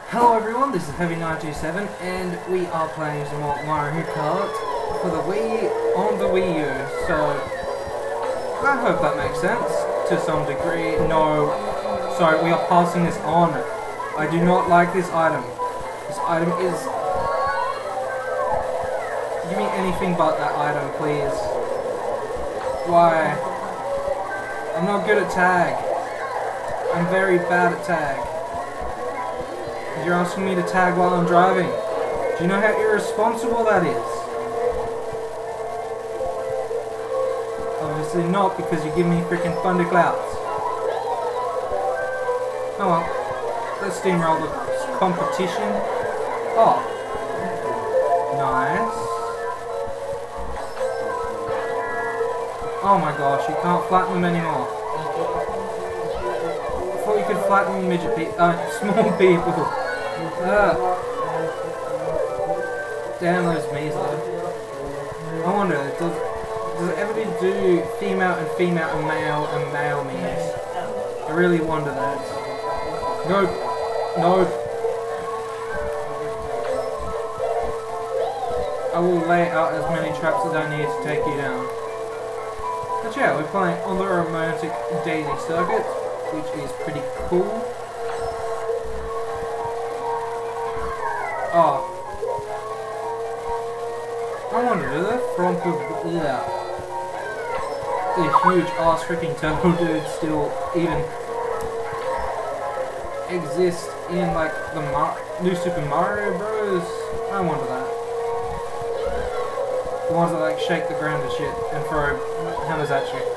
Hello everyone, this is Heavy927 and we are playing some more Mario Kart for the Wii on the Wii U. So, I hope that makes sense to some degree. No, sorry, we are passing this on. I do not like this item. This item is... Give me anything but that item, please. Why? I'm not good at tag. I'm very bad at tag. You're asking me to tag while I'm driving. Do you know how irresponsible that is? Obviously not, because you give me freaking thunderclouds. Oh well. Let's steamroll the competition. Oh. Nice. Oh my gosh, you can't flatten them anymore. I thought you could flatten midget small people. Damn those measles. I wonder, does it ever do female and female and male means? I really wonder that. Nope. Nope. I will lay out as many traps as I need to take you down. But yeah, we're playing on the romantic Daisy circuit, which is pretty cool. Oh. I wonder, do the front of the huge ass freaking turtle dude still even exist in like the new Super Mario Bros? I wonder that. The ones that like shake the ground and shit and throw hammers at you.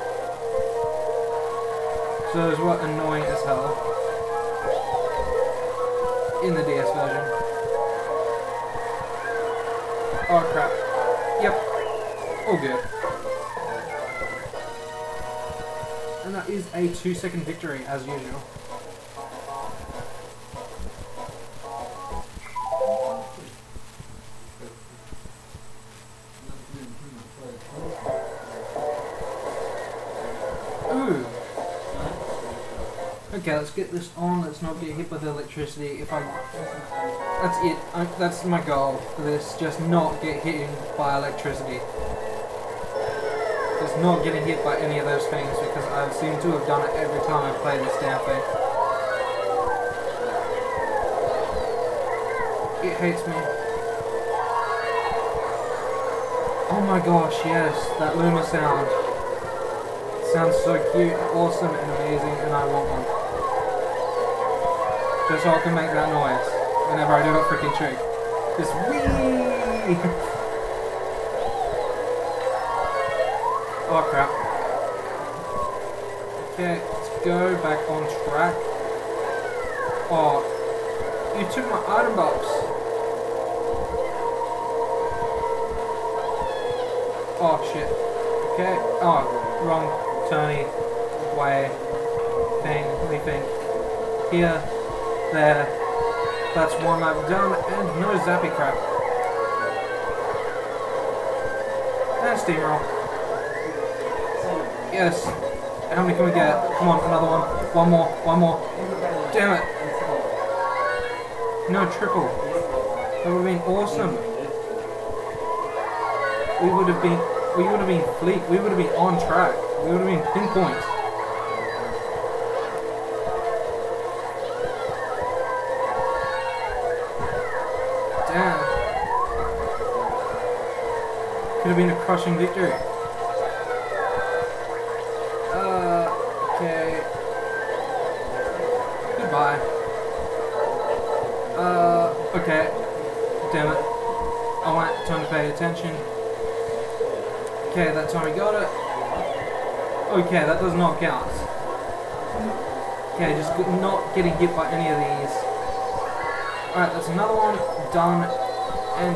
So there's what annoying as hell in the DS version. Oh crap. Yep. All good. And that is a 2-second victory as usual. Ooh. Okay, let's get this on. Let's not get hit by the electricity. That's it. That's my goal for this. Just not get hit by electricity. Just not getting hit by any of those things, because I seem to have done it every time I play this damn thing. It hates me. Oh my gosh, yes, that Luma sound. It sounds so cute, awesome, and amazing, and I want one. Just so I can make that noise whenever I do a freaking trick. Just whee! Oh crap. Okay, let's go back on track. Oh, you took my item box. Oh shit. Okay, oh, wrong turny way thing, we think. Here. There. That's one lap done, and no zappy crap. And steamroll. Yes. How many can we get? Come on, another one. One more. One more. Damn it. No triple. That would have been awesome. We would have been fleet. We would have been on track. We would have been pinpoint. Damn. Could have been a crushing victory. Okay. Goodbye. Okay. Damn it. I want time to pay attention. Okay, that time we got it. Okay, that does not count. Okay, just not getting hit by any of these. Alright, that's another one done, and...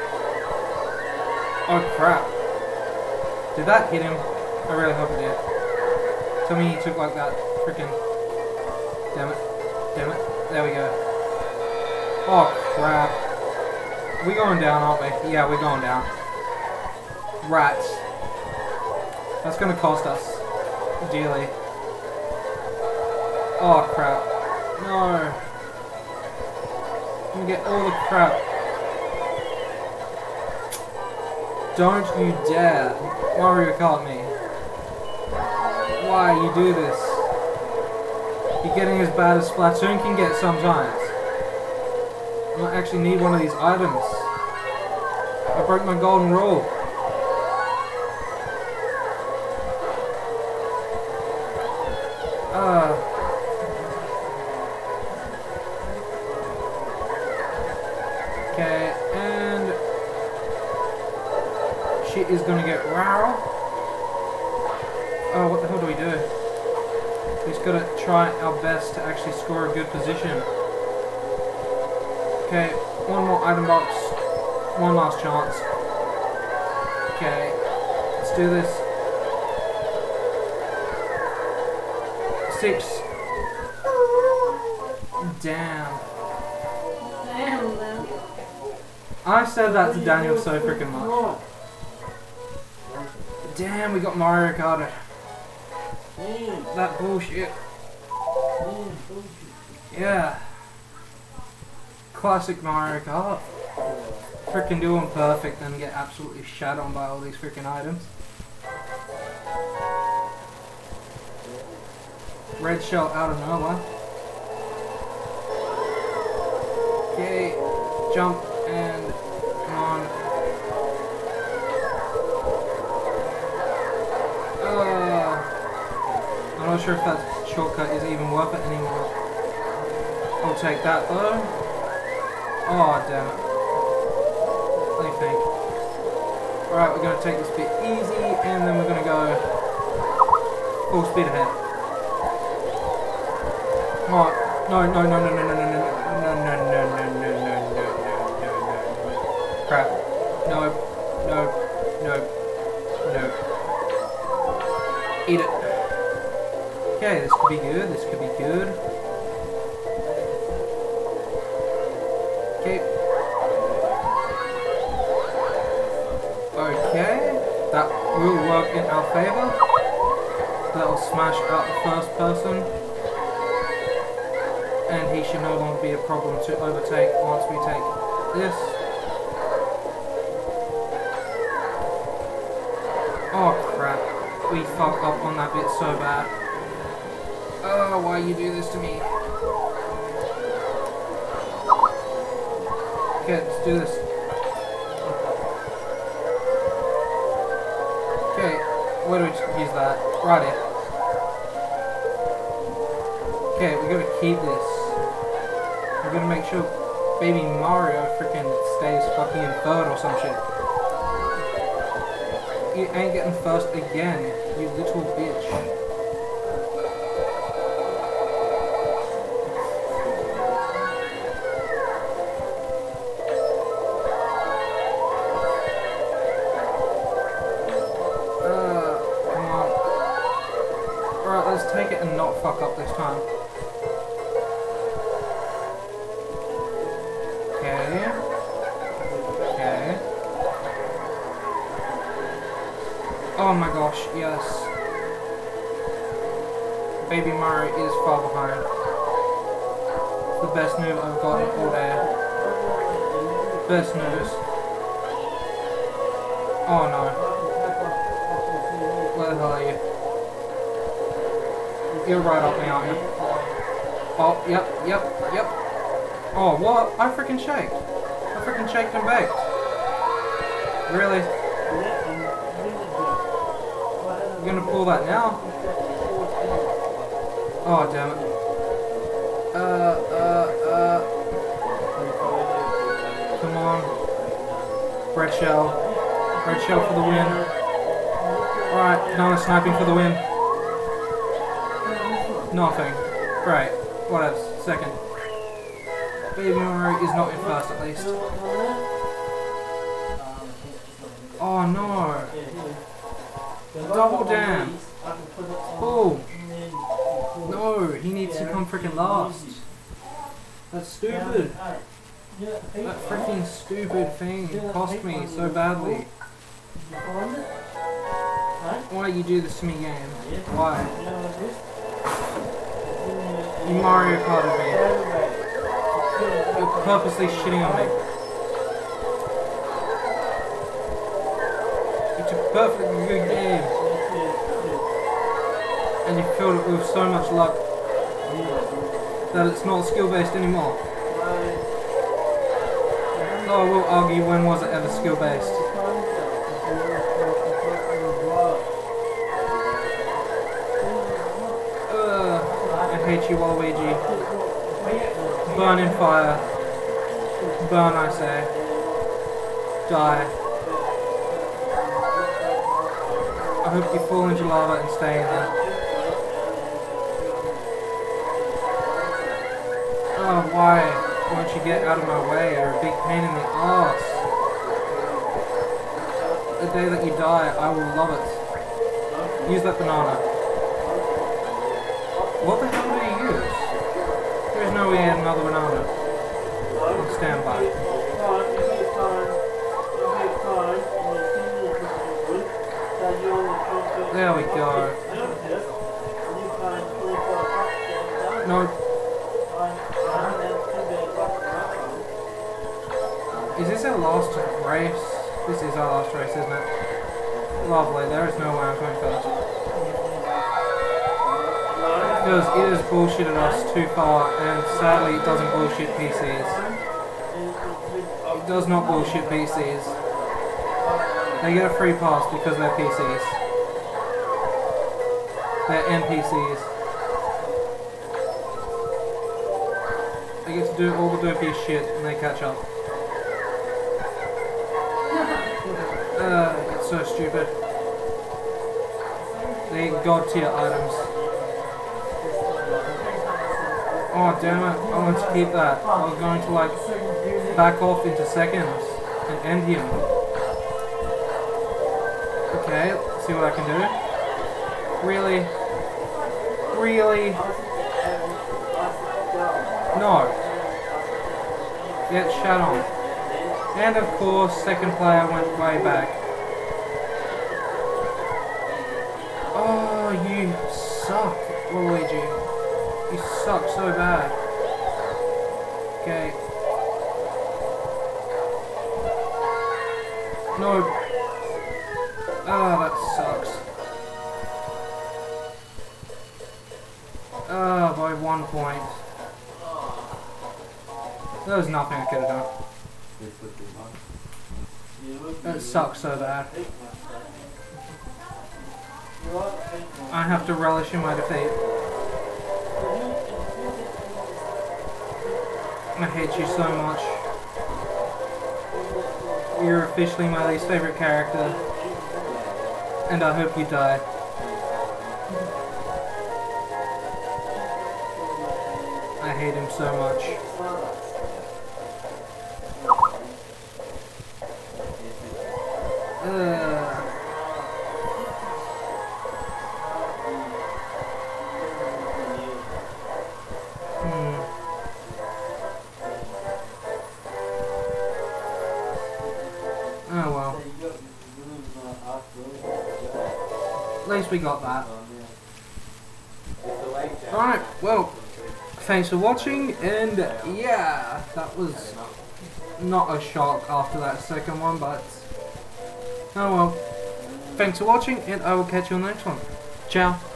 Oh crap. Did that hit him? I really hope it did. Tell me he took like that freaking... Damn it. Damn it. There we go. Oh crap. We're going down, aren't we? Yeah, we're going down. Rats. That's gonna cost us dearly. Oh crap. No. gonna get all the crap. Don't you dare Mario Kart me. Why you do this? You're getting as bad as Splatoon can get sometimes. I might actually need one of these items. I broke my golden rule. Okay, and shit is gonna get raw. Oh, what the hell do we do? We just gotta try our best to actually score a good position. Okay, one more item box. One last chance. Okay, let's do this. 6. Damn. I said that to Daniel so freaking much. Damn, we got Mario Kart. That bullshit. Yeah. Classic Mario Kart. Freaking do them perfect and get absolutely shat on by all these freaking items. Red shell out of nowhere. Okay, jump and come on. I'm not sure if that shortcut is even worth it anymore. I'll take that though. Oh damn it. Let me think. Alright, we're going to take this bit easy and then we're going to go full speed ahead. Oh, no. Crap. No. Eat it. Okay, this could be good. Okay. Okay. That will work in our favor. That will smash out the first person. And he should no longer be a problem to overtake once we take this. Oh crap. We fucked up on that bit so bad. Oh, why you do this to me? Okay, let's do this. Okay, where do we use that? Right here. Okay, we gotta keep this. We're gonna make sure baby Mario freaking stays fucking in third or some shit. You ain't getting first again, you little bitch. Come on. Alright, let's take it and not fuck up this time. Oh my gosh, yes. Baby Mario is far behind. The best move I've gotten all day. Best news. Oh no. Where the hell are you? You're right up me, aren't you? Oh, yep. Oh, what? I freaking shaked. I freaking shaked and baked. Really? You're gonna pull that now? Oh, damn it. Come on. Red shell. Red shell for the win. Alright, Banana sniping for the win. Nothing. Great. Whatever. Second. Baby Mario is not in first at least. Oh no. Double damn. Oh. No, he needs to come freaking last. That's stupid. That freaking stupid thing cost me so badly. Why you do this to me, game? Why? You Mario Karted me. You're purposely shitting on me. It's a perfectly good game. And you filled it with so much luck that it's not skill based anymore. Though I will argue, when was it ever skill based? I hate you, Waluigi. Burn in fire. Burn, I say. Die. I hope you fall into lava and stay in there. Oh, why won't you get out of my way? You're a big pain in the ass. The day that you die, I will love it. Use that banana. What the hell do you use? There's no way another banana. On standby. There we go. No. Is this our last race? This is our last race, isn't it? Lovely, there is no way I'm going first. Because it has bullshitted us too far, and sadly it doesn't bullshit PCs. It does not bullshit PCs. They get a free pass because they're PCs. They're NPCs. They get to do all the dopiest shit and they catch up. It's so stupid. They eat god tier items. Oh damn it, I want to keep that. I was going to like back off into seconds and end him. Okay, let's see what I can do. Really? Really? No. Get shut on. And of course, second player went way back. Oh, you suck, Waluigi. You suck so bad. Okay. No. Oh, that sucks. Oh, by 1 point. There was nothing I could have done. That sucks so bad. I have to relish in my defeat. I hate you so much. You're officially my least favorite character. And I hope you die. I hate him so much. Oh well. At least we got that. Alright, well, thanks for watching, and yeah, that was not a shock after that second one, but oh well. Thanks for watching, and I will catch you on the next one. Ciao.